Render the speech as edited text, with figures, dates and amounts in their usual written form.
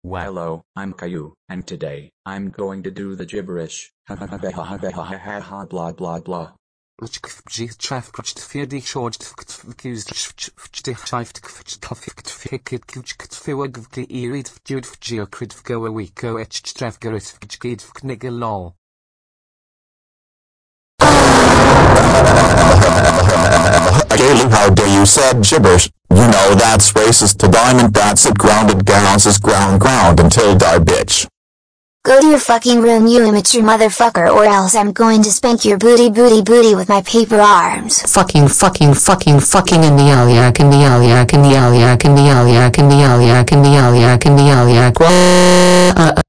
Hello, I'm Caillou, and today, I'm going to do the gibberish. Blah blah blah. Caillou, how dare you said gibberish? You know that's racist to diamond, that's it, grounded gowns is ground until die, bitch. Go to your fucking room, you immature motherfucker, or else I'm going to spank your booty with my paper arms. Fucking in the aliac, in the aliac, in the aliac, in the aliac, in the aliac, in the aliac, in the aliac.